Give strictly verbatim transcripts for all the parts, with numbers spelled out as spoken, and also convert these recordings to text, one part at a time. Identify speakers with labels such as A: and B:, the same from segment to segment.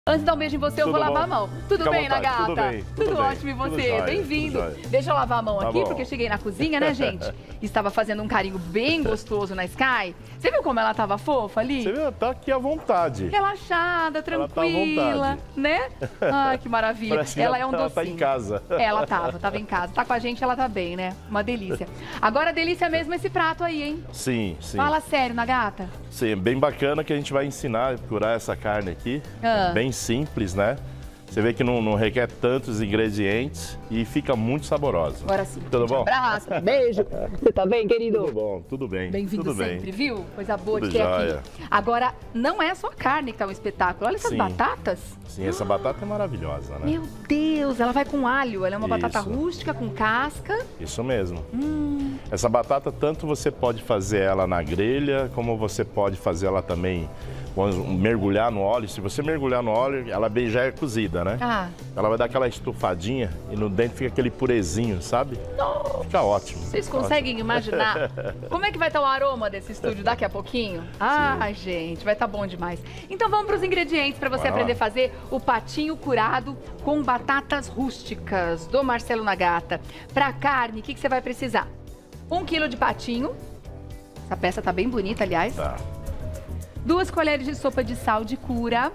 A: Antes de dar um beijo em você, eu
B: Tudo
A: vou
B: bom?
A: lavar a mão. Tudo
B: Fica à
A: bem,
B: vontade.
A: Nagata?
B: Tudo bem,
A: Tudo,
B: tudo bem.
A: ótimo e
B: Tudo
A: você?
B: jóia,
A: Bem-vindo.
B: tudo jóia.
A: Deixa eu lavar a mão
B: Tá
A: aqui,
B: bom.
A: porque eu cheguei na cozinha, né, gente? Estava fazendo um carinho bem gostoso na Sky. Você viu como ela estava fofa ali?
B: Você viu? Tá aqui à vontade.
A: Relaxada,
B: Ela tá à
A: tranquila,
B: vontade.
A: né? Ai, que maravilha.
B: Parece que
A: Ela
B: ela
A: é um
B: tá-
A: docinho.
B: ela tá em casa.
A: Ela tava, tava em casa. Tá com a gente, ela tá bem, né? Uma delícia. Agora, delícia mesmo esse prato aí, hein?
B: Sim, sim.
A: Fala sério, Nagata.
B: Sim, bem bacana que a gente vai ensinar a curar essa carne aqui.
A: Ah.
B: É bem simples, né? Você vê que não, não requer tantos ingredientes e fica muito saborosa.
A: Agora sim.
B: Tudo
A: Um
B: bom?
A: abraço, beijo. Você tá bem, querido?
B: Tudo bom, tudo bem.
A: Bem-vindo
B: tudo
A: sempre,
B: bem.
A: viu? Coisa boa de
B: Tudo
A: ter
B: jóia.
A: aqui. Agora, não é só a carne que tá um espetáculo. Olha essas
B: Sim.
A: batatas.
B: Sim, essa batata é maravilhosa, né?
A: Meu Deus, ela vai com alho. Ela é uma batata
B: Isso.
A: rústica com casca.
B: Isso mesmo.
A: Hum,
B: Essa batata, tanto você pode fazer ela na grelha, como você pode fazer ela também, quando mergulhar no óleo. Se você mergulhar no óleo, ela bem já é cozida, né?
A: ah,
B: Ela vai dar aquela estufadinha e no dentro fica aquele purezinho, sabe? Fica ótimo.
A: vocês conseguem imaginar como é que vai estar o aroma desse estúdio daqui a pouquinho? Ai, gente, vai estar bom demais. Então vamos para os ingredientes para você
B: Bora lá.
A: aprender a fazer o patinho curado com batatas rústicas do Marcelo Nagata. Para carne, o que, que você vai precisar? Um quilo de patinho. Essa peça tá bem bonita, aliás.
B: Tá.
A: Duas colheres de sopa de sal de cura.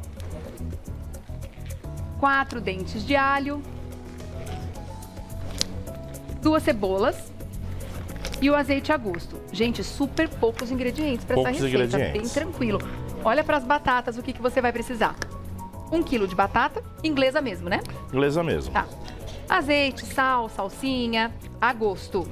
A: Quatro dentes de alho. Duas cebolas. E o azeite a gosto. Gente, super poucos ingredientes para essa
B: Poucos
A: receita.
B: ingredientes.
A: Bem tranquilo. Olha para as batatas, o que, que você vai precisar. Um quilo de batata, inglesa mesmo, né?
B: Inglesa mesmo.
A: Tá. Azeite, sal, salsinha, a gosto.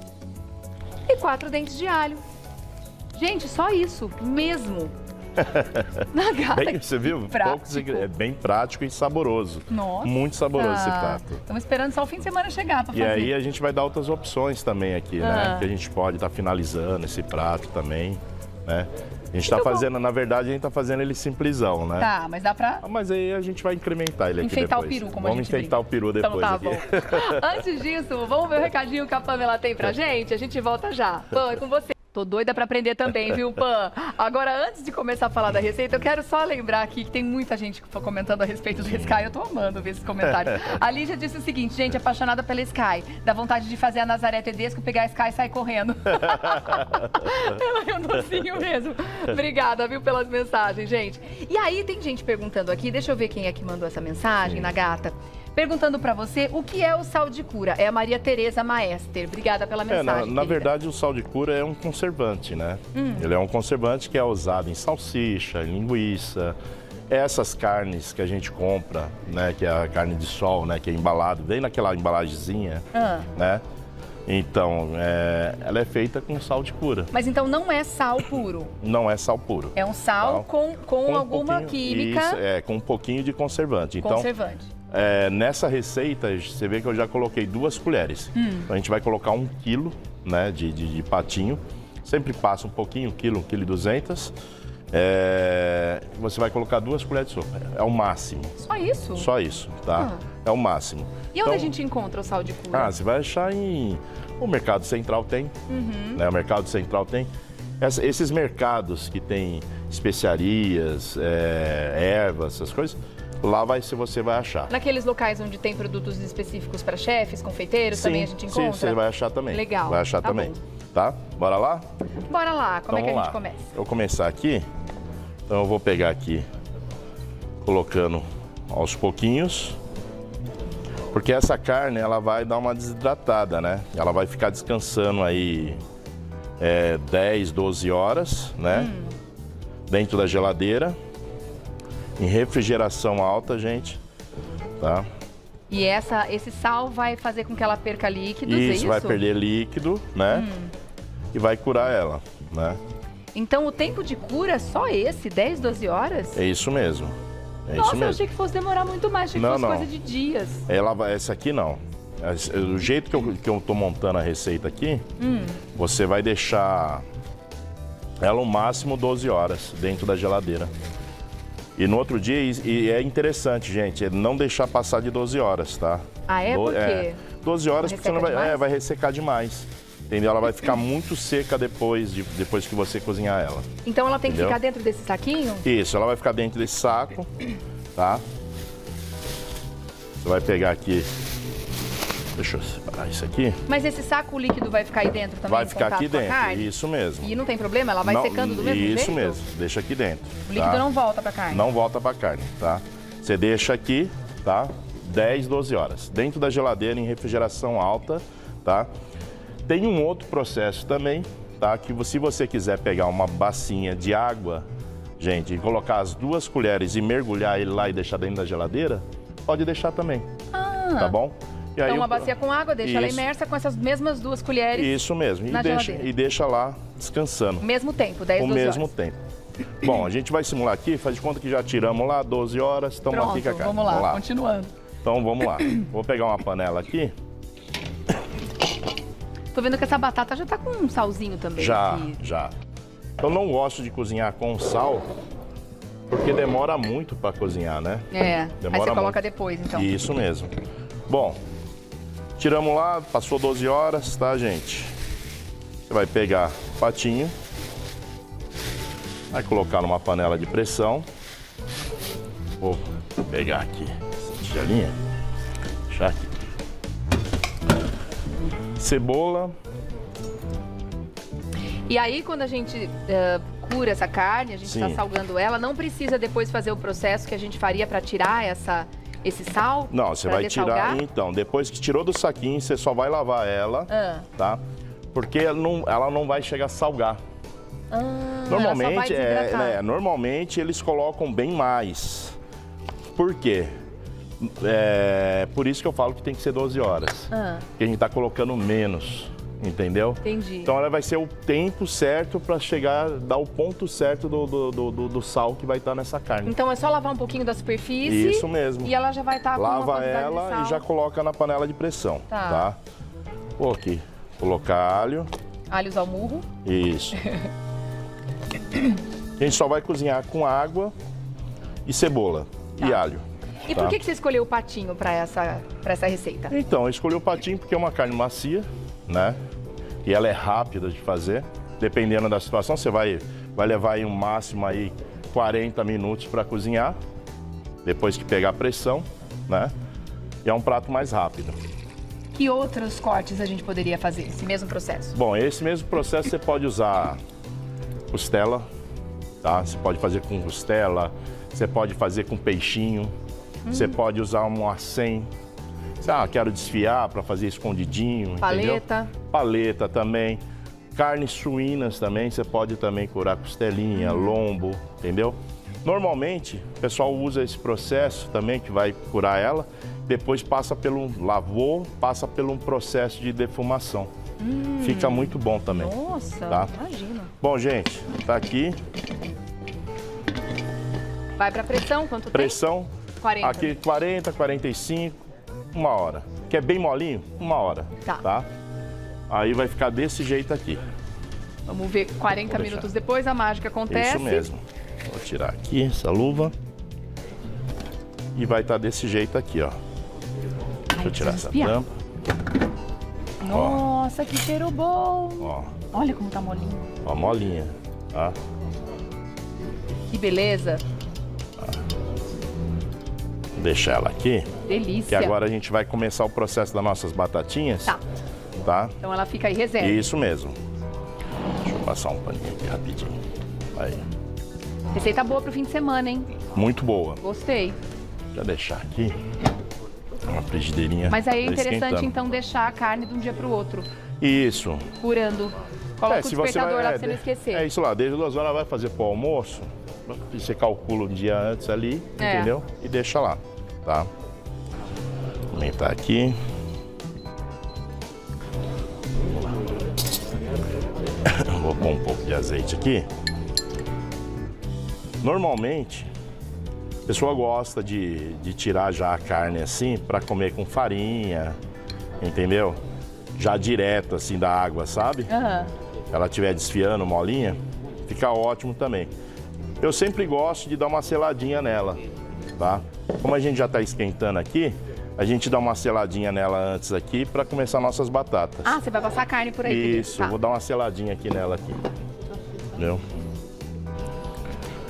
A: E quatro dentes de alho. Gente, só isso mesmo. Nagata,
B: Bem, você viu?
A: prático.
B: Poucos ingre- É bem prático e saboroso.
A: Nossa.
B: Muito saboroso esse prato.
A: Estamos esperando só o fim de semana chegar para
B: E
A: fazer.
B: aí a gente vai dar outras opções também aqui,
A: Ah.
B: né? Que a gente pode estar finalizando esse prato também, né? A gente está
A: Então,
B: fazendo, na verdade, a gente está fazendo ele simplesão, né?
A: Tá, mas dá pra
B: Ah, mas aí a gente vai incrementar ele aqui
A: enfeitar o
B: depois.
A: peru, como a
B: Vamos
A: gente
B: enfeitar
A: brinca.
B: o peru depois
A: Então tá
B: aqui.
A: bom. Antes disso, vamos ver o recadinho que a Pamela tem pra gente? A gente volta já. Pan, é com você. Tô doida pra aprender também, viu, Pan? Agora, antes de começar a falar da receita, eu quero só lembrar aqui que tem muita gente comentando a respeito do Sky. Eu tô amando ver esses comentários. A Lígia disse o seguinte, gente, apaixonada pela Sky. Dá vontade de fazer a Nazaré Tedesco, pegar a Sky e sair correndo. Ela é um docinho mesmo. Obrigada, viu, pelas mensagens, gente. E aí, tem gente perguntando aqui, deixa eu ver quem é que mandou essa mensagem, Nagata. Perguntando pra você o que é o sal de cura. É a Maria Tereza Maester. Obrigada pela
B: É,
A: mensagem.
B: na, na
A: querida.
B: verdade, o sal de cura é um conservante, né?
A: Hum.
B: Ele é um conservante que é usado em salsicha, em linguiça. Essas carnes que a gente compra, né? Que é a carne de sol, né? Que é embalado, vem naquela embalagenzinha,
A: Ah.
B: né? Então, é, ela é feita com sal de cura.
A: Mas então não é sal puro.
B: Não é sal puro.
A: É um sal
B: Sal.
A: com, com,
B: Com um
A: alguma
B: pouquinho-
A: química
B: Isso, é, com um pouquinho de conservante. Então,
A: conservante.
B: é, nessa receita, você vê que eu já coloquei duas colheres.
A: Hum.
B: Então, a gente vai colocar um quilo, né, de, de, de patinho. Sempre passa um pouquinho, um quilo, um quilo e duzentos. É, você vai colocar duas colheres de sopa. É o máximo.
A: Só isso?
B: Só isso, tá?
A: Ah.
B: É o máximo.
A: E onde
B: Então,
A: a gente encontra o sal de cura?
B: Ah, você vai achar em... O Mercado Central tem,
A: Uhum.
B: né? O Mercado Central tem. Essa- esses mercados que tem especiarias, é, ervas, essas coisas, lá vai, se você vai achar.
A: Naqueles locais onde tem produtos específicos para chefes, confeiteiros, também a gente encontra?
B: Sim, você vai achar também.
A: Legal.
B: Vai achar
A: Tá
B: também.
A: bom.
B: Tá? Bora lá?
A: Bora lá, como é que a
B: Então,
A: gente
B: vamos lá.
A: começa?
B: Eu vou começar aqui. Então eu vou pegar aqui, colocando aos pouquinhos. Porque essa carne, ela vai dar uma desidratada, né? Ela vai ficar descansando aí é, dez, doze horas, né?
A: Hum.
B: Dentro da geladeira. Em refrigeração alta, gente. Tá?
A: E essa, esse sal vai fazer com que ela perca líquidos, é
B: Isso,
A: isso?
B: vai perder líquido, né? E vai curar ela, né?
A: Então o tempo de cura é só esse, dez, doze horas?
B: É isso mesmo. É
A: Nossa,
B: isso
A: eu
B: mesmo.
A: achei que fosse demorar muito mais, achei que
B: Não,
A: fosse
B: não.
A: coisa de dias.
B: Ela vai, essa aqui não. Esse- Do jeito que eu, que eu tô montando a receita aqui,
A: Hum.
B: você vai deixar ela o máximo doze horas dentro da geladeira. E no outro dia, e, e é interessante, gente, é não deixar passar de doze horas, tá?
A: Ah, é?
B: Do-
A: Por quê?
B: doze horas, porque
A: Resseca
B: senão vai,
A: demais?
B: é, vai ressecar demais. Entendeu? Ela vai ficar muito seca depois, de, depois que você cozinhar ela.
A: Então ela tem que
B: Entendeu?
A: ficar dentro desse saquinho?
B: Isso, ela vai ficar dentro desse saco. tá? Você vai pegar aqui, deixa eu separar isso aqui.
A: Mas esse saco líquido vai ficar aí dentro também?
B: Vai ficar aqui dentro, isso mesmo.
A: E não tem problema? Ela vai
B: não,
A: secando do mesmo
B: isso
A: jeito?
B: Isso mesmo, deixa aqui dentro.
A: O líquido
B: tá?
A: não volta pra carne?
B: Não volta pra carne, tá? Você deixa aqui, tá? dez, doze horas. Dentro da geladeira, em refrigeração alta, tá? Tem um outro processo também, tá? Que se você quiser pegar uma bacinha de água, gente, e colocar as duas colheres e mergulhar ele lá e deixar dentro da geladeira, pode deixar também, ah, tá bom? E
A: então
B: aí,
A: uma bacia com água, deixa ela
B: isso,
A: imersa com essas mesmas duas colheres.
B: Isso mesmo,
A: na
B: e deixa,
A: geladeira.
B: e deixa lá descansando.
A: O mesmo tempo, dez,
B: o
A: doze
B: mesmo
A: horas.
B: tempo. Bom, a gente vai simular aqui, faz de conta que já tiramos lá, doze horas, estamos aqui com a carne.
A: Vamos lá,
B: vamos lá,
A: continuando.
B: Então vamos lá. Vou pegar uma panela aqui.
A: Tô vendo que essa batata já tá com um salzinho também.
B: Já,
A: aqui.
B: já. Eu não gosto de cozinhar com sal, porque demora muito para cozinhar, né?
A: É,
B: demora
A: aí você coloca
B: muito.
A: depois, então.
B: Isso mesmo. Bom, tiramos lá, passou doze horas, tá, gente? Você vai pegar o patinho, vai colocar numa panela de pressão. Vou pegar aqui essa tigelinha, deixar aqui. Cebola.
A: E aí, quando a gente uh, cura essa carne, a gente está salgando ela, não precisa depois fazer o processo que a gente faria para tirar essa, esse sal?
B: Não, você vai tirar, então, depois que tirou do saquinho, você só vai lavar ela, ah. tá? Porque ela não, ela não vai chegar a salgar.
A: Ah,
B: normalmente, é, né, normalmente eles colocam bem mais. Por quê? É por isso que eu falo que tem que ser doze horas. Ah. Porque a gente tá colocando menos, entendeu?
A: Entendi.
B: Então ela vai ser o tempo certo para chegar, dar o ponto certo do, do, do, do sal que vai estar nessa carne.
A: Então é só lavar um pouquinho da superfície.
B: Isso mesmo.
A: E ela já vai estar com
B: Lava
A: uma quantidade
B: ela
A: de sal.
B: E já coloca na panela de pressão, tá? tá? Vou aqui colocar alho.
A: Alhos ao murro.
B: Isso. A gente só vai cozinhar com água e cebola tá. e alho.
A: E
B: tá?
A: por que que você escolheu o patinho para essa, para essa receita?
B: Então, eu escolhi o patinho porque é uma carne macia, né? E ela é rápida de fazer. Dependendo da situação, você vai, vai levar aí um máximo aí quarenta minutos para cozinhar. Depois que pegar a pressão, né? E é um prato mais rápido.
A: Que outros cortes a gente poderia fazer, esse mesmo processo?
B: Bom, esse mesmo processo você pode usar costela, tá? Você pode fazer com costela, você pode fazer com peixinho. Você hum. pode usar um acém. Ah, quero desfiar para fazer escondidinho,
A: paleta.
B: Entendeu? Paleta também. Carnes suínas também, você pode também curar costelinha, hum. lombo, entendeu? Normalmente, o pessoal usa esse processo também, que vai curar ela, depois passa pelo lavou, passa por um processo de defumação. Hum. Fica muito bom também.
A: Nossa,
B: tá?
A: imagina.
B: Bom, gente, tá aqui.
A: Vai para pressão, quanto tempo?
B: Pressão.
A: quarenta.
B: Aqui quarenta, quarenta e cinco, uma hora. Quer bem molinho? Uma hora.
A: Tá.
B: tá? Aí vai ficar desse jeito aqui.
A: Vamos ver quarenta minutos depois, a mágica acontece.
B: Isso mesmo. Vou tirar aqui essa luva. E vai estar desse jeito aqui, ó. Deixa eu tirar essa tampa.
A: Nossa, ó. Que cheiro bom.
B: Ó.
A: Olha como tá molinho.
B: Ó, molinha, tá?
A: Que beleza.
B: Vou deixar ela aqui.
A: Delícia.
B: Que agora a gente vai começar o processo das nossas batatinhas.
A: Tá.
B: Tá?
A: Então ela fica aí reserva.
B: Isso mesmo. Deixa eu passar um paninho aqui rapidinho. Aí.
A: Receita boa pro fim de semana, hein?
B: Muito boa.
A: Gostei.
B: Já deixar aqui. Uma frigideirinha.
A: Mas aí é interessante então deixar a carne de um dia pro outro.
B: Isso.
A: Curando. Coloca é, o despertador vai, lá é, pra você não esquecer.
B: É isso lá, desde duas horas vai fazer pro almoço. Você calcula um dia antes ali, é. entendeu? E deixa lá, tá? Vou aumentar aqui. Vou pôr um pouco de azeite aqui. Normalmente, a pessoa gosta de, de tirar já a carne assim para comer com farinha, entendeu? Já direto assim da água, sabe?
A: Uhum.
B: Se ela estiver desfiando molinha, fica ótimo também. Eu sempre gosto de dar uma seladinha nela, tá? Como a gente já está esquentando aqui, a gente dá uma seladinha nela antes aqui para começar nossas batatas.
A: Ah, você vai passar a carne por aí?
B: Isso, tá. Vou dar uma seladinha aqui nela aqui, entendeu?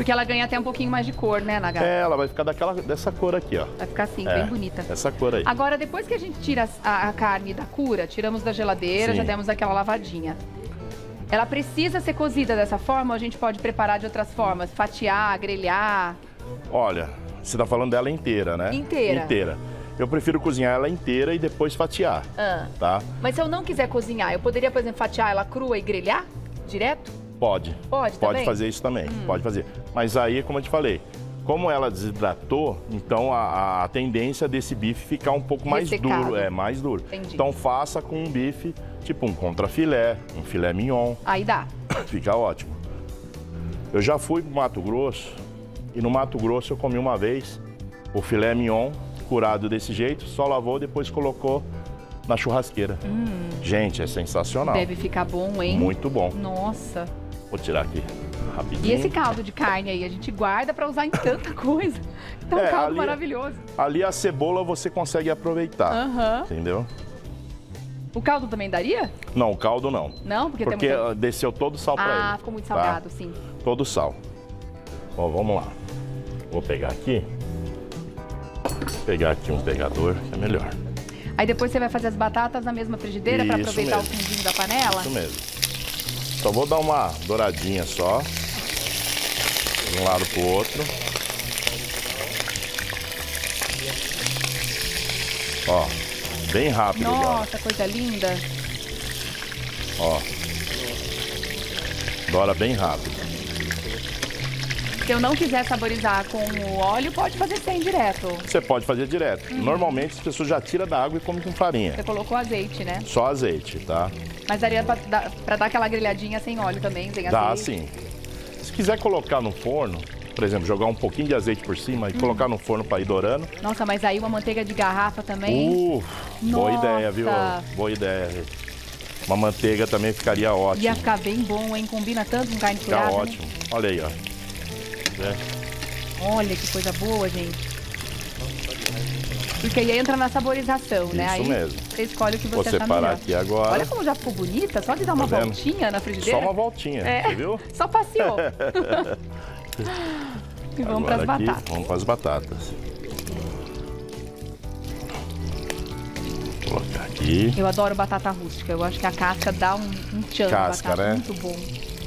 A: Porque ela ganha até um pouquinho mais de cor, né, Nagata?
B: É, ela vai ficar daquela, dessa cor aqui, ó.
A: Vai ficar assim,
B: É,
A: bem bonita.
B: Essa cor aí.
A: Agora, depois que a gente tira a, a carne da cura, tiramos da geladeira,
B: Sim.
A: já demos aquela lavadinha. Ela precisa ser cozida dessa forma ou a gente pode preparar de outras formas? Fatiar, grelhar?
B: Olha, você tá falando dela inteira, né?
A: Inteira.
B: Inteira. Eu prefiro cozinhar ela inteira e depois fatiar,
A: Ah.
B: tá?
A: Mas se eu não quiser cozinhar, eu poderia, por exemplo, fatiar ela crua e grelhar direto?
B: Pode.
A: Pode
B: Pode
A: também?
B: fazer isso também, pode fazer. Mas aí, como eu te falei, como ela desidratou, então a, a tendência desse bife ficar um pouco mais
A: Ressecado.
B: duro. É, mais duro.
A: Entendi.
B: Então faça com um bife, tipo um contrafilé, um filé mignon.
A: Aí dá.
B: Fica ótimo. Eu já fui pro Mato Grosso e no Mato Grosso eu comi uma vez o filé mignon curado desse jeito, só lavou, depois colocou na churrasqueira.
A: Hum.
B: Gente, é sensacional.
A: Deve ficar bom, hein?
B: Muito bom.
A: Nossa.
B: Vou tirar aqui rapidinho.
A: E esse caldo de carne aí, a gente guarda pra usar em tanta coisa. Então, um
B: É,
A: caldo
B: ali-
A: maravilhoso.
B: Ali a cebola você consegue aproveitar,
A: Aham.
B: entendeu?
A: O caldo também daria?
B: Não, o caldo não.
A: Não? Porque,
B: Porque
A: temos...
B: ah, desceu todo o sal pra ele.
A: Ah, ficou muito
B: tá?
A: salgado, sim.
B: Todo o sal. Ó, vamos lá. Vou pegar aqui. Vou pegar aqui um pegador, que é melhor.
A: Aí depois você vai fazer as batatas na mesma frigideira pra
B: Isso
A: aproveitar
B: mesmo.
A: o fundinho da panela?
B: Isso mesmo. Só vou dar uma douradinha só. De um lado pro outro. Ó, bem rápido agora.
A: Nossa, coisa linda.
B: Ó. Dora bem rápido.
A: Se eu não quiser saborizar com o óleo, pode fazer sem direto.
B: Você pode fazer direto.
A: Uhum.
B: Normalmente as pessoas já tiram da água e comem com farinha.
A: Você colocou azeite, né?
B: Só azeite, tá?
A: Mas daria pra, dar- pra dar aquela grelhadinha sem óleo também, sem
B: Dá
A: azeite?
B: sim. Se quiser colocar no forno, por exemplo, jogar um pouquinho de azeite por cima e colocar no forno para ir dourando.
A: Nossa, mas aí uma manteiga de garrafa também?
B: Uh, boa
A: Nossa.
B: ideia, viu? Boa ideia. Uma manteiga também ficaria ótimo.
A: Ia ficar bem bom, hein? Combina tanto com carne
B: Fica
A: furada. né?
B: ótimo. Olha aí, ó. É.
A: Olha que coisa boa, gente. Porque aí entra na saborização, né?
B: Isso
A: Aí
B: mesmo.
A: você escolhe o que
B: Vou
A: você achar
B: separar
A: melhor.
B: aqui agora.
A: Olha como já ficou bonita, só de dar uma
B: Tá vendo?
A: voltinha na frigideira.
B: Só uma voltinha,
A: É,
B: você viu?
A: só passeou. E vamos para as
B: Agora aqui,
A: batatas.
B: Vamos para as batatas. Vou colocar aqui.
A: Eu adoro batata rústica. Eu acho que a casca dá um, um tchan.
B: Casca,
A: batata,
B: né?
A: Muito bom.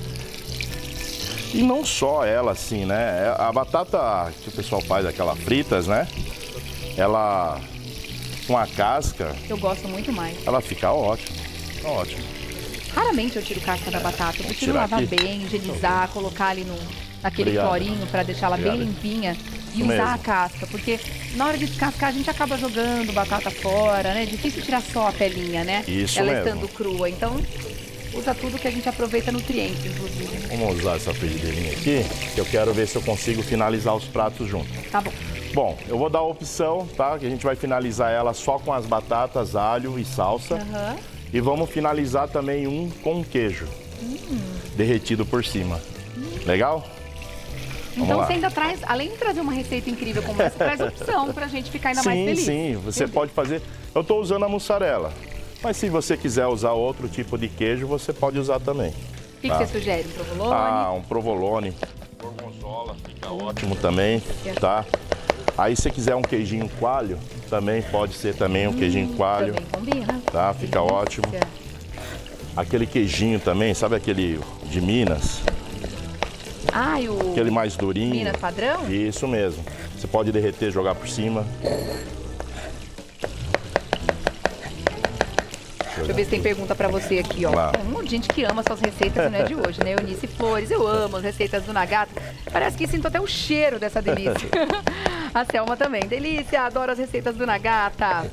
B: E não só ela, assim, né? A batata que o pessoal faz, aquela fritas, né? Ela, com a casca,
A: Eu gosto muito mais.
B: ela fica ótima. Fica ótima.
A: Raramente eu tiro casca da batata. Eu prefiro
B: tirar
A: lavar
B: aqui?
A: bem, higienizar, colocar ali no, naquele
B: Obrigado.
A: clorinho pra deixar ela bem
B: Obrigado.
A: limpinha. E
B: Isso
A: usar
B: mesmo.
A: a casca, porque na hora de descascar a gente acaba jogando batata fora, né? É difícil tirar só a pelinha, né?
B: Isso
A: ela
B: mesmo.
A: estando crua. Então, usa tudo que a gente aproveita nutrientes, inclusive.
B: Vamos usar essa frigideirinha aqui, que eu quero ver se eu consigo finalizar os pratos juntos.
A: Tá bom.
B: Bom, eu vou dar a opção, tá? Que a gente vai finalizar ela só com as batatas, alho e salsa.
A: Aham.
B: E vamos finalizar também um com queijo derretido por cima. Legal? Vamos
A: Então
B: lá.
A: você ainda traz, além de trazer uma receita incrível como essa, traz opção pra gente ficar ainda mais
B: Sim,
A: feliz.
B: sim, você
A: Meu
B: pode fazer. Eu estou usando a mussarela, mas se você quiser usar outro tipo de queijo, você pode usar também.
A: O que,
B: Tá.
A: que você sugere? Um provolone?
B: Ah, um provolone. Gorgonzola, fica ótimo também, tá? Aí se você quiser um queijinho coalho, também pode ser também um queijinho coalho,
A: Também combina.
B: tá? Fica ótimo.
A: Delícia.
B: Aquele queijinho também, sabe aquele de Minas?
A: Ah, e o
B: Aquele mais durinho.
A: Minas padrão?
B: Isso mesmo. Você pode derreter, jogar por cima.
A: Deixa eu ver se tem pergunta pra você aqui, ó.
B: Lá.
A: Tem um monte de gente que ama suas receitas e não é de hoje, né? Eunice Flores, eu amo as receitas do Nagata. Parece que sinto até o cheiro dessa delícia. A Selma também. Delícia, adoro as receitas do Nagata.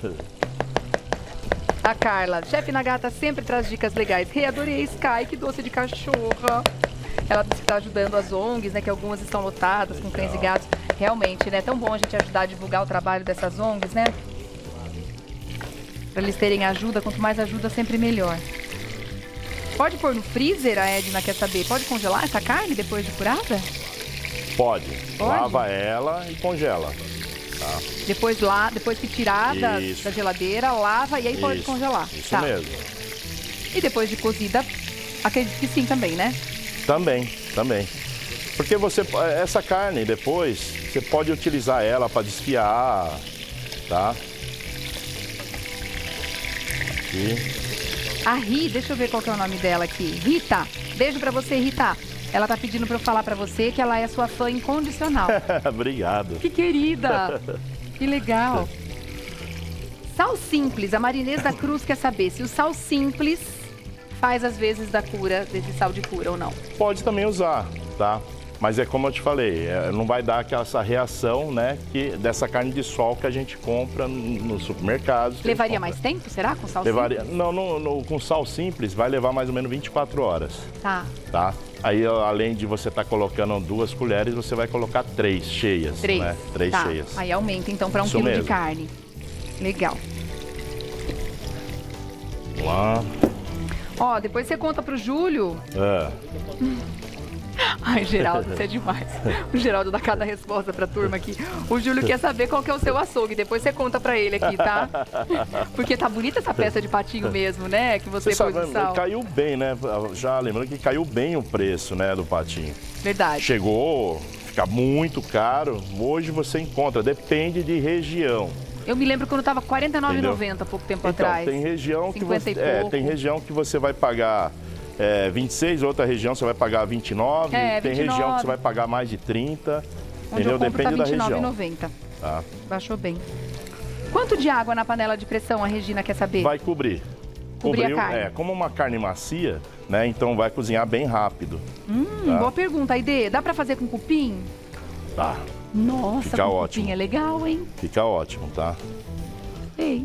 A: A Carla, chefe Nagata sempre traz dicas legais. Rei, adorei Sky, que doce de cachorra. Ela disse que está ajudando as O N Gs, né? Que algumas estão lotadas com cães e gatos. Realmente, né? É tão bom a gente ajudar a divulgar o trabalho dessas O N Gs, né? Para eles terem ajuda, quanto mais ajuda, sempre melhor. Pode pôr no freezer, a Edna quer saber. Pode congelar essa carne depois de curada?
B: Pode.
A: Pode?
B: Lava ela e congela. Tá?
A: Depois lá, depois que tirar da,
B: Isso.
A: da geladeira, lava e aí pode
B: Isso,
A: congelar.
B: Isso
A: Tá.
B: mesmo.
A: E depois de cozida, acredito que sim também, né?
B: Também, também. Porque você, essa carne depois, você pode utilizar ela para desfiar, tá? Aqui.
A: A Ri, deixa eu ver qual que é o nome dela aqui. Rita, beijo pra você, Rita. Ela tá pedindo pra eu falar pra você que ela é sua fã incondicional.
B: Obrigado.
A: Que querida. Que legal. Sal simples, a Marinês da Cruz quer saber se o sal simples faz às vezes da cura, desse sal de cura ou não.
B: Pode também usar, tá? Mas é como eu te falei, é, não vai dar aquela essa reação, né, que, dessa carne de sol que a gente compra no, no supermercado.
A: Levaria mais tempo, será, com sal
B: Levaria,
A: simples?
B: Não, no, no, com sal simples vai levar mais ou menos vinte e quatro horas.
A: Tá.
B: Tá? Aí, além de você estar tá colocando duas colheres, você vai colocar três cheias,
A: Três.
B: né? Três
A: tá.
B: cheias.
A: Aí aumenta, então, para um
B: Isso
A: quilo
B: mesmo.
A: de carne. Legal.
B: Vamos lá.
A: Ó, depois você conta pro Júlio.
B: É.
A: Ai, Geraldo, você é demais. O Geraldo dá cada resposta pra turma aqui. O Júlio quer saber qual que é o seu açougue. Depois você conta pra ele aqui, tá? Porque tá bonita essa peça de patinho mesmo, né? Que você,
B: Você
A: pôs
B: sabe,
A: o sal.
B: caiu bem, né? Já lembrando que caiu bem o preço, né, do patinho.
A: Verdade.
B: Chegou a ficar muito caro. Hoje você encontra, depende de região.
A: Eu me lembro quando tava quarenta e nove reais e noventa centavos pouco tempo
B: Então,
A: atrás.
B: tem região que
A: cinquenta
B: você,
A: e
B: é,
A: pouco.
B: tem região que você vai pagar é, vinte e seis, outra região você vai pagar vinte e nove,
A: É,
B: tem
A: vinte e nove.
B: região que você vai pagar mais de trinta,
A: Onde
B: entendeu?
A: eu compro
B: Depende
A: tá
B: da
A: vinte e nove
B: região.
A: reais e noventa centavos.
B: Tá?
A: Baixou bem. Quanto de água na panela de pressão a Regina quer saber?
B: Vai cobrir.
A: Cobrir a
B: Cobriu,
A: carne.
B: É, como uma carne macia, né? Então vai cozinhar bem rápido.
A: Hum,
B: tá?
A: boa pergunta, Aide. Dá pra fazer com cupim?
B: Tá.
A: Nossa,
B: Fica
A: com
B: ótimo.
A: cupim é legal, hein?
B: Fica ótimo, tá?
A: Ei.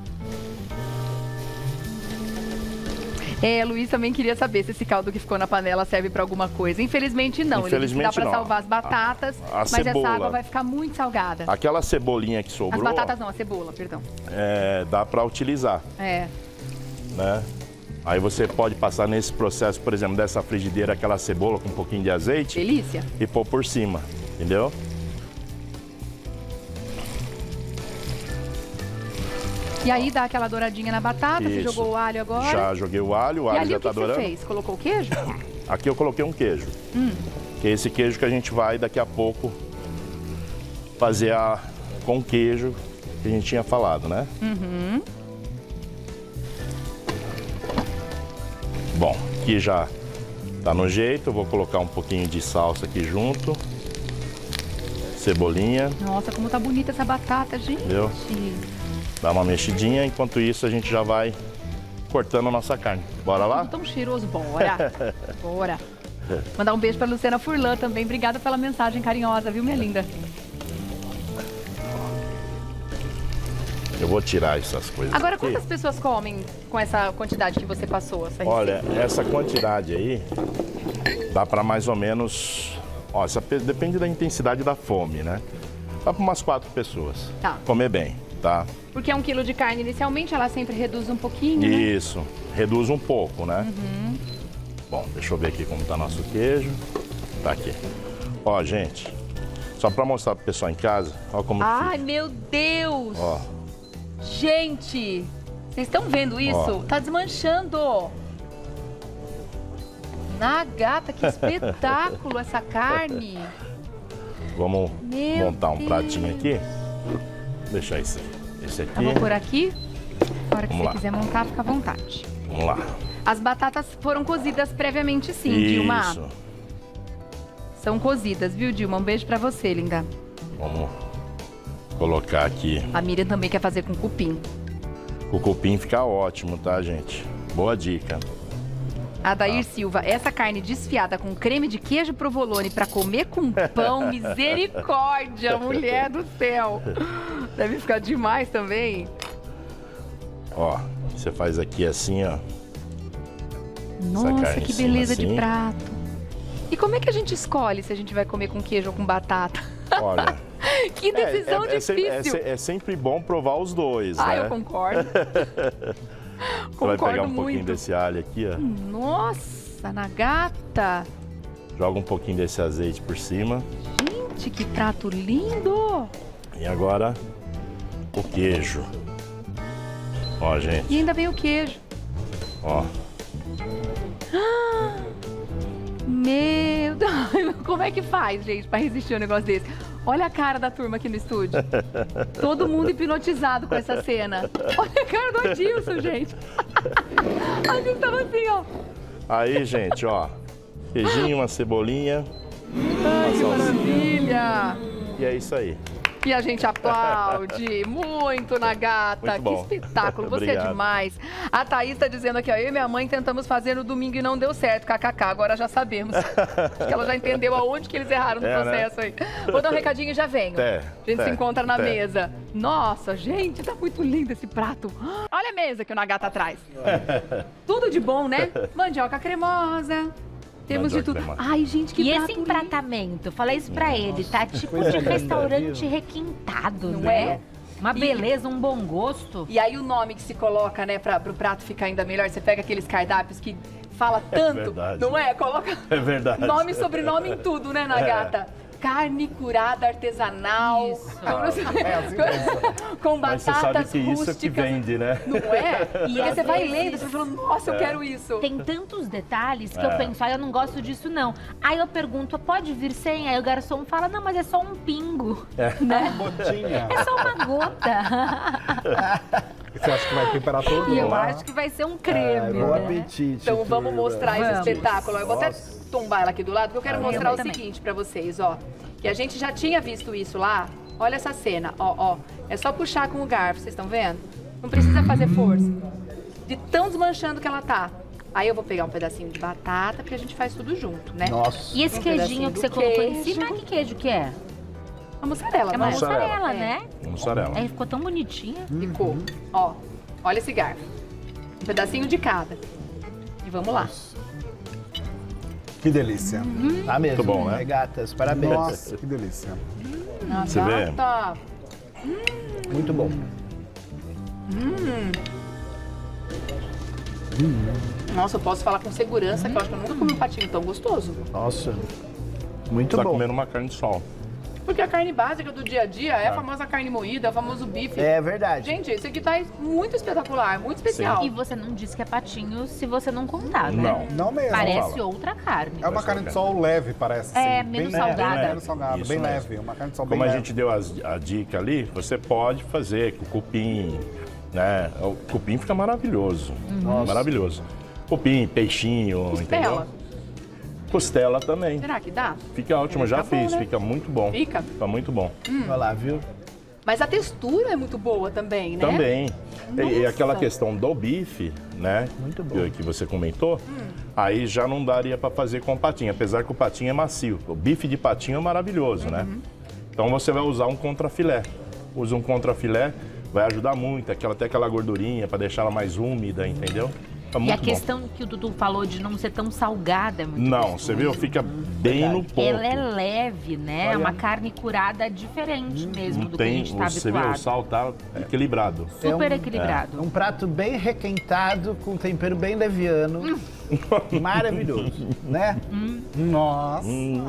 A: É, Luiz também queria saber se esse caldo que ficou na panela serve pra alguma coisa. Infelizmente não, ele disse que dá
B: Infelizmente
A: pra
B: não.
A: salvar as batatas,
B: A- a
A: mas
B: cebola.
A: essa água vai ficar muito salgada.
B: Aquela cebolinha que
A: As
B: sobrou,
A: batatas não, a cebola, perdão.
B: é, dá pra utilizar,
A: É,
B: né? Aí você pode passar nesse processo, por exemplo, dessa frigideira, aquela cebola com um pouquinho de azeite
A: delícia.
B: e pôr por cima, entendeu?
A: E aí dá aquela douradinha na batata, você
B: Isso.
A: jogou o alho agora.
B: Já joguei o alho, o
A: E
B: alho
A: ali
B: já
A: o que
B: tá
A: que você
B: dourando.
A: fez? Colocou o queijo?
B: Aqui eu coloquei um queijo.
A: Hum.
B: Que é esse queijo que a gente vai daqui a pouco fazer a, com queijo que a gente tinha falado, né?
A: Uhum.
B: Bom, aqui já tá no jeito, eu vou colocar um pouquinho de salsa aqui junto. Cebolinha,
A: Nossa, como tá bonita essa batata, gente.
B: Entendeu? dá uma mexidinha, enquanto isso a gente já vai cortando a nossa carne. Bora lá?
A: Tudo tão cheiroso, bora. Bora. Mandar um beijo pra Luciana Furlan também. Obrigada pela mensagem carinhosa, viu, minha linda?
B: Eu vou tirar essas coisas
A: Agora,
B: aqui.
A: quantas pessoas comem com essa quantidade que você passou? Essa
B: Olha,
A: receita?
B: essa quantidade aí dá para mais ou menos... Ó, essa pe- depende da intensidade da fome, né? Dá para umas quatro pessoas.
A: Tá.
B: Comer bem, tá?
A: Porque um quilo de carne, inicialmente, ela sempre reduz um pouquinho, né?
B: Isso. Reduz um pouco, né?
A: Uhum.
B: Bom, deixa eu ver aqui como tá nosso queijo. Tá aqui. Ó, gente, só para mostrar pro pessoal em casa, ó como
A: Ai,
B: fica.
A: meu Deus!
B: Ó,
A: Gente, vocês estão vendo isso?
B: Ó.
A: Tá desmanchando. Na gata, que espetáculo essa carne.
B: vamos
A: Meu
B: montar um
A: Deus.
B: pratinho aqui. Deixa esse, esse aqui.
A: Eu vou por aqui. Na hora que
B: Vamos
A: você
B: lá.
A: quiser montar, fica à vontade.
B: Vamos lá.
A: As batatas foram cozidas previamente, sim, Dilma.
B: Isso.
A: São cozidas, viu, Dilma? Um beijo pra você, linda.
B: Vamos colocar aqui.
A: A Miriam também quer fazer com cupim.
B: O cupim fica ótimo, tá, gente? Boa dica.
A: Adair Silva, essa carne desfiada com creme de queijo provolone pra comer com pão, misericórdia, mulher do céu. Deve ficar demais também.
B: Ó, você faz aqui assim, ó.
A: Nossa,
B: carne
A: que
B: em cima
A: beleza de
B: assim.
A: prato. E como é que a gente escolhe se a gente vai comer com queijo ou com batata?
B: Olha.
A: Que
B: é,
A: decisão
B: é, é, se- é,
A: difícil.
B: se- é sempre bom provar os dois,
A: Ah,
B: né?
A: eu concordo.
B: Você vai pegar um
A: Concordo
B: pouquinho
A: muito.
B: desse alho aqui, ó.
A: Nossa, na gata.
B: Joga um pouquinho desse azeite por cima.
A: Gente, que prato lindo.
B: E agora, o queijo. Ó,
A: E
B: gente,
A: ainda vem o queijo.
B: ó.
A: Meu Deus, como é que faz, gente, pra resistir a um negócio desse? Olha a cara da turma aqui no estúdio. Todo mundo hipnotizado com essa cena. Olha a cara do Adilson, gente. A gente tava assim, ó.
B: Aí, gente, ó. Queijinho, uma cebolinha.
A: Ai, que maravilha.
B: E é isso aí.
A: E a gente aplaude muito, Nagata.
B: Muito bom.
A: Que espetáculo, você
B: Obrigado.
A: é demais. A Thaís tá dizendo aqui, ó, eu e minha mãe tentamos fazer no domingo e não deu certo, kkk, agora já sabemos. Acho que ela já entendeu aonde que eles erraram no
B: É,
A: processo
B: né?
A: aí. Vou dar um recadinho e já venho.
B: Té,
A: A gente
B: té,
A: se encontra na
B: té.
A: mesa. Nossa, gente, tá muito lindo esse prato. Olha a mesa que o Nagata traz. Tudo de bom, né? Mandioca cremosa. Temos de
B: Mandioca
A: tudo.
B: cremosa.
A: Ai, gente, que
C: E
A: prato
C: esse
A: lindo.
C: empratamento, falei isso pra ele, tá tipo
D: coisa
C: de
D: linda,
C: restaurante
D: viu?
C: requintado,
A: Não
C: né?
A: é?
C: Uma
A: E-
C: beleza, um bom gosto.
A: E aí o nome que se coloca, né, para o prato ficar ainda melhor, você pega aqueles cardápios que fala tanto,
B: verdade.
A: não é? Coloca
B: É verdade.
A: nome e sobrenome em tudo, né, Nagata? Carne curada artesanal.
C: Isso.
A: Com,
D: É assim mesmo.
A: com
B: Mas você
A: batatas
B: sabe que isso
A: rústicas.
B: que vende, né?
A: Não é? E aí
C: às
A: você vai
C: vezes-
A: lendo, você vai falando, nossa, eu quero isso.
C: Tem tantos detalhes que
B: É.
C: eu penso, ah, eu não gosto disso não. Aí eu pergunto, pode vir sem? Aí o garçom fala, não, mas é só um pingo, né?
D: Botinha.
C: É só uma gota.
D: Você acha que vai temperar todo?
C: E eu
D: lá?
C: acho que vai ser um creme,
D: Bom
C: né?
D: apetite.
A: Então vamos
D: turma.
A: mostrar esse
C: Vamos.
A: espetáculo. Eu vou até tombar ela aqui do lado, porque eu quero
C: Ah,
A: mostrar
C: eu
A: o
C: também.
A: seguinte pra vocês, ó. Que a gente já tinha visto isso lá. Olha essa cena, ó, ó. É só puxar com o garfo, vocês estão vendo? Não precisa fazer força. De tão desmanchando que ela tá. Aí eu vou pegar um pedacinho de batata, porque a gente faz tudo junto, né?
D: Nossa.
C: E esse
A: Um
C: queijinho
A: pedacinho
C: que você
A: do
C: colocou em
A: queijo.
C: cima, que queijo que é?
A: A mussarela,
C: É uma
A: não é?
B: Mussarela.
C: mussarela,
A: É.
C: né?
B: Mussarela.
C: Aí ficou tão bonitinha.
A: Ficou. Ó, olha esse garfo. Um pedacinho de cada. E vamos lá.
D: Que delícia.
E: Tá mesmo,
B: Muito bom, né?
E: Gatas, parabéns.
D: Nossa, que delícia.
B: Você vê?
A: Nagata.
E: Muito bom.
A: Nossa, eu posso falar com segurança que eu acho que eu nunca comi um patinho tão gostoso.
E: Nossa, muito
B: Tá
E: bom.
B: comendo uma carne de sol.
A: Porque a carne básica do dia a dia é a famosa carne moída, é o famoso bife.
E: É verdade.
A: Gente, esse aqui tá muito espetacular, muito especial.
C: E você não disse que é patinho se você não contar, né?
B: Não.
D: Não mesmo.
C: Parece
B: fala.
C: outra carne.
D: É uma carne de sol leve, parece.
C: É,
D: assim,
C: menos
D: bem,
C: salgada.
D: Bem, menos salgada,
B: Isso
D: bem
B: mesmo.
D: leve. Uma carne de sol
B: Como
D: bem
B: a
D: leve.
B: gente deu as- a dica ali, você pode fazer com cupim, né? O cupim fica maravilhoso. Maravilhoso. Cupim, peixinho,
A: Costela.
B: entendeu? Costela também.
A: Será que dá?
B: Fica ótimo, já
A: Fica bom,
B: fiz,
A: né?
B: fica muito bom.
A: Fica?
B: Fica muito bom.
E: Olha lá, viu?
A: Mas a textura é muito boa também, né?
B: Também. E, e
A: Nossa.
B: aquela questão do bife, né?
E: Muito bom.
B: Que, que você comentou, aí já não daria para fazer com patinho, apesar que o patinho é macio. O bife de patinho é maravilhoso, né? Então você vai usar um contrafilé. Usa um contrafilé, vai ajudar muito, aquela, até aquela gordurinha para deixar ela mais úmida, entendeu? Tá
C: E
B: muito
C: a
B: bom.
C: questão que o Dudu falou de não ser tão salgada é muito
B: Não,
C: gostoso.
B: você viu? Fica bem no ponto.
C: Ela é leve, né? É
B: Olha.
C: uma carne curada diferente mesmo
B: Não
C: do que a
B: tem,
C: gente tá
B: você viu? O
C: habituado.
B: sal tá equilibrado.
C: Super
E: É um-
C: equilibrado.
E: Um prato bem requentado, com tempero bem leviano. Maravilhoso, né?
D: Nossa,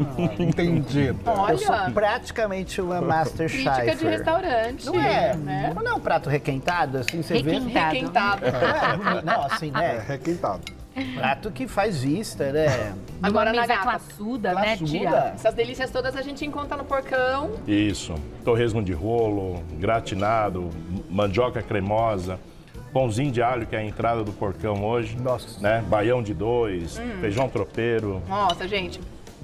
D: entendido.
E: Eu sou
A: Olha,
E: praticamente uma master
A: crítica de
E: chef.
A: restaurante.
E: Não é?
A: Né?
E: Não é um prato requentado, assim, você vê.
C: Requintado.
A: Requentado.
E: Não, é, não, assim,
D: É,
E: né?
D: requintado.
E: Prato que faz vista, né?
A: Agora,
C: Uma mesa
A: Nagata,
C: classuda, né, tia?
E: Classuda.
A: essas delícias todas a gente encontra no porcão.
B: Isso. Torresmo de rolo, gratinado, mandioca cremosa, pãozinho de alho, que é a entrada do porcão hoje.
E: Nossa.
B: Né? Baião de dois, feijão tropeiro.
A: Nossa, gente.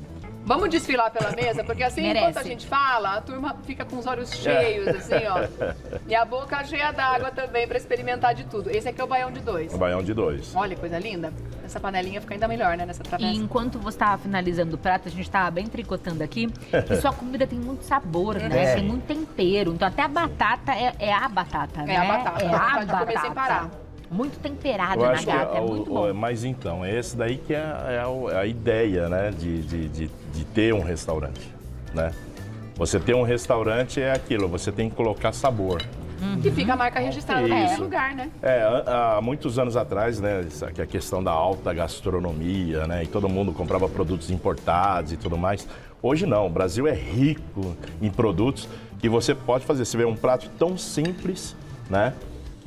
A: Vamos desfilar pela mesa, porque assim,
C: Merece.
A: enquanto a gente fala, a turma fica com os olhos cheios, assim, ó. E a boca cheia d'água também pra experimentar de tudo. Esse aqui é o baião de dois.
B: O baião de dois.
A: Olha que coisa linda. Essa panelinha fica ainda melhor, né, nessa
C: E
A: travessa.
C: enquanto você estava finalizando o prato, a gente estava bem tricotando aqui, que sua comida tem muito sabor, né?
E: É.
C: Tem muito tempero. Então até a batata é, é a batata, né?
A: É a batata.
C: É
A: Dá
C: a
A: vontade de comer
C: batata.
A: sem parar.
C: Muito temperado
B: Eu
C: na
B: acho que
C: gata, é
B: o-
C: muito
B: o-
C: bom.
B: mas então, é esse daí que é, é a, é a ideia, né, de, de, de, de ter um restaurante, né? Você ter um restaurante é aquilo, você tem que colocar sabor.
A: Que fica a marca registrada em qualquer
B: Isso.
A: lugar, né?
B: É, há há muitos anos atrás, né, essa- que a questão da alta gastronomia, né, e todo mundo comprava produtos importados e tudo mais. Hoje não, o Brasil é rico em produtos que você pode fazer. Você vê um prato tão simples, né, que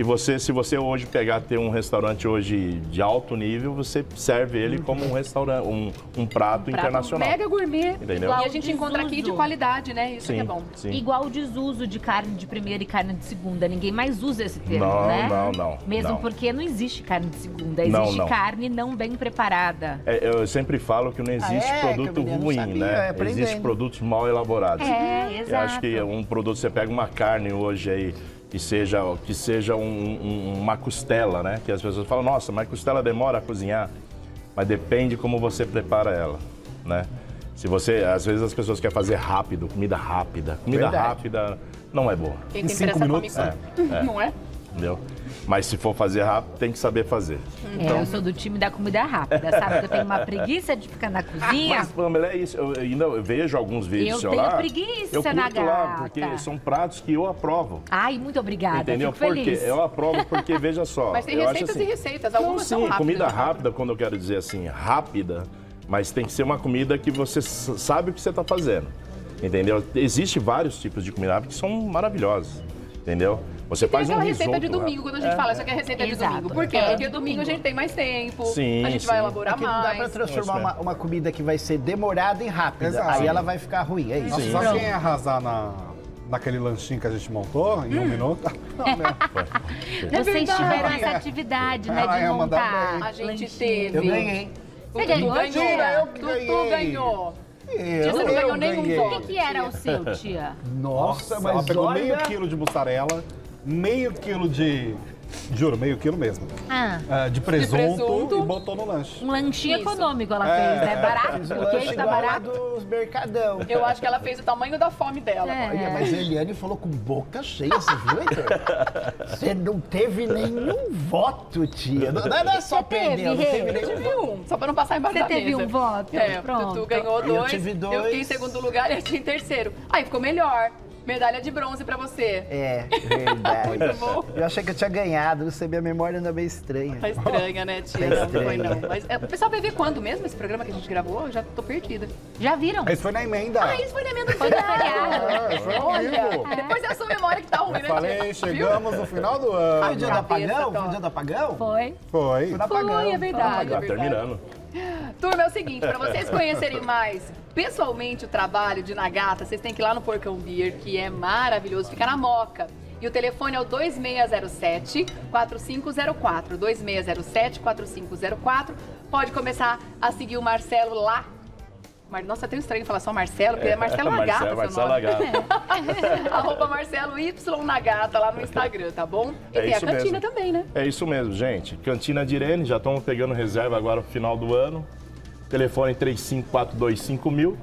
B: E você, se você hoje pegar, ter um restaurante hoje de alto nível, você serve ele como um restaurante, um, um prato,
A: Prato
B: internacional.
A: mega gourmet.
B: Entendeu?
A: E a gente encontra aqui de
C: Desuso.
A: qualidade, né? Isso
B: Sim,
A: que é bom.
B: sim.
C: Igual o desuso de carne de primeira e carne de segunda. Ninguém mais usa esse termo,
B: Não,
C: né?
B: não, não,
C: Mesmo
B: não.
C: porque não existe carne de segunda.
B: Não,
C: Existe
B: não.
C: carne não bem preparada.
B: É, eu sempre falo que não existe
E: Ah, é?
B: produto
E: Camila, não
B: ruim,
E: sabia,
B: né?
E: aprendendo.
B: Existe produtos mal elaborados.
C: É, exato.
B: Eu acho que um produto, você pega uma carne hoje aí, que seja, que seja um- um- uma costela, né? Que as pessoas falam, nossa, mas costela demora a cozinhar. Mas depende como você prepara ela, né? Se você, às vezes as pessoas querem fazer rápido, comida rápida. Comida
E: Verdade.
B: rápida não é boa,
A: Quem
D: Em
A: tem
D: cinco
A: pressa
D: minutos,
A: come quanto?
B: é.
A: Não é?
B: entendeu? Mas se for fazer rápido, tem que saber fazer.
C: É, eu sou do time da comida rápida, sabe? Que eu tenho uma preguiça de ficar na cozinha.
B: Mas, Pamela, é isso. Eu ainda vejo alguns vídeos
C: Eu
B: seu
C: tenho
B: lá.
C: preguiça
B: eu
C: na
B: curto lá,
C: gata.
B: porque são pratos que eu aprovo.
C: Ai, muito obrigada.
B: Entendeu?
C: Fico
B: Por quê?
C: feliz.
B: Eu aprovo porque, veja só.
A: Mas tem
B: eu
A: receitas
B: acho assim,
A: e receitas.
B: Não,
A: Algumas
B: sim,
A: são rápidas.
B: comida
A: né?
B: rápida, quando eu quero dizer assim, rápida, mas tem que ser uma comida que você s- sabe o que você está fazendo. Entendeu? Existem vários tipos de comida rápida que são maravilhosos. Entendeu? Você
A: Tem
B: faz um
A: aquela
B: risoto.
A: receita de domingo, quando a gente
B: É.
A: fala, isso aqui é receita de
C: Exato.
A: domingo. Por quê?
C: É,
A: Porque
C: de
A: domingo a
C: domingo.
A: gente tem mais tempo,
B: Sim,
A: a gente
B: sim.
A: vai
E: É
A: elaborar
E: que não dá pra
A: mais.
E: transformar
B: Isso
E: uma, uma comida que vai ser demorada em rápida.
D: Exato.
E: Aí ela vai ficar ruim, é isso.
D: Nossa,
B: Sim.
D: sabe
C: Pronto.
D: quem ia arrasar na, naquele lanchinho que a gente montou em um minuto? Não, né?
C: Vocês
A: verdade.
C: tiveram essa atividade, né,
D: Ela
C: de
D: ia mandar
C: montar.
D: bem.
A: A gente
C: lanchinho.
A: teve.
E: Eu ganhei.
A: O
C: Você
A: Tutu
C: ganhou,
A: ganhou.
C: tia?
E: Eu que
A: Tutu
E: ganhei.
A: ganhou.
E: Eu,
A: Você não ganhou
E: eu
A: nenhum
E: ganhei.
A: voto.
C: O que, que era o seu, tia?
E: Nossa,
D: ela
E: mas
D: pegou
E: olha...
D: meio quilo de mussarela, meio quilo de... Juro, meio quilo mesmo.
C: Ah,
D: ah, de, presunto
A: presunto.
D: e botou no lanche.
C: um lanchinho
A: Isso.
C: econômico ela
D: É.
C: fez, né? Barato,
E: Fiz um
C: porque
E: lanche
C: ele tá
E: igual a
C: barato.
E: dos mercadão.
A: Eu acho que ela fez o tamanho da fome dela.
C: É.
E: Olha, mas a Eliane falou com boca cheia, você viu, Heitor? Você não teve nenhum voto, tia. Não, não é só
C: Você teve,
E: perdeu, não
C: Rê?
E: teve
A: Eu
E: nenhum
A: tive um, só pra não passar embaixo
C: Você
A: da
C: teve
A: mesa.
C: um voto?
A: É,
C: Pronto.
A: o Tutu ganhou
E: Eu
A: dois,
E: tive dois.
A: eu fiquei em segundo lugar e eu tinha em terceiro. Aí ficou melhor. Medalha de bronze pra você.
E: É, verdade.
A: Muito bom.
E: Eu achei que eu tinha ganhado, não sei, minha memória anda meio estranha.
A: Tá estranha, né, tia?
E: Tá
A: Não, não foi
E: estranha.
A: não. Mas é, o pessoal vai ver quando mesmo esse programa que a gente gravou? Eu já tô perdida.
C: Já viram?
D: Esse foi na emenda.
A: Ah, isso foi na emenda do
C: Foi do
A: feriado.
C: feriado.
D: É, foi ao
A: Olha,
D: vivo.
A: depois é a sua memória que tá ruim, né, tia?
D: Falei,
A: Viu?
D: chegamos no final do
E: Foi o
D: ano.
E: dia do
A: Cabeça,
E: apagão?
A: tá.
E: Foi o dia do apagão?
C: Foi.
D: Foi.
E: Foi no apagão.
A: Foi, é verdade.
B: Tá
A: é verdade.
B: terminando.
A: Turma, é o seguinte, pra vocês conhecerem mais pessoalmente o trabalho de Nagata, vocês têm que ir lá no Porcão Beer, que é maravilhoso, fica na Moca. E o telefone é o dois seis zero sete, quatro cinco zero quatro, dois seis zero sete, quatro cinco zero quatro. Pode começar a seguir o Marcelo lá. Mar- Nossa, é tão estranho falar só Marcelo, porque é Marcelo Nagata,
B: Marcelo,
A: seu
B: Marcelo
A: nome.
B: Nagata.
A: Arroba Marcelo Y Nagata lá no Instagram, tá bom? E
B: É
A: tem a
B: isso
A: cantina
B: mesmo.
A: também, né?
B: É isso mesmo, gente. Cantina de Irene, já estamos pegando reserva agora no final do ano. Telefone três cinco quatro dois cinco mil.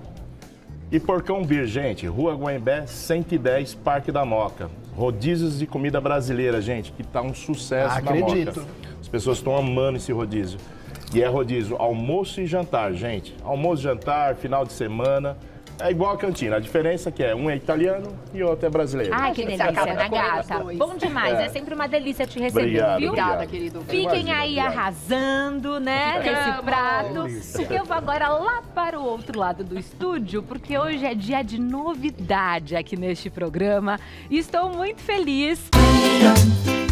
B: E Porcão Beer, gente, Rua Guaimbé, cento e dez, Parque da Moca. Rodízios de comida brasileira, gente, que tá um sucesso
E: Ah,
B: na
E: acredito.
B: Moca. As pessoas estão amando esse rodízio. E é rodízio almoço e jantar, gente. Almoço, jantar, final de semana. É igual a cantina. A diferença é que é um é italiano e outro é brasileiro.
C: Ai, que
A: Você
C: delícia,
A: acaba
C: na
A: comendo
C: gata.
A: os dois.
C: Bom demais, é.
B: É.
C: sempre uma delícia te receber,
B: Obrigado,
C: viu?
A: Obrigada,
B: obrigado.
A: querido.
C: Fiquem
B: Imagina,
C: aí
B: obrigado.
C: arrasando, né,
A: Ficamos.
C: nesse prato.
D: Delícia.
C: Porque eu vou agora lá para o outro lado do estúdio, porque hoje é dia de novidade aqui neste programa. E estou muito feliz.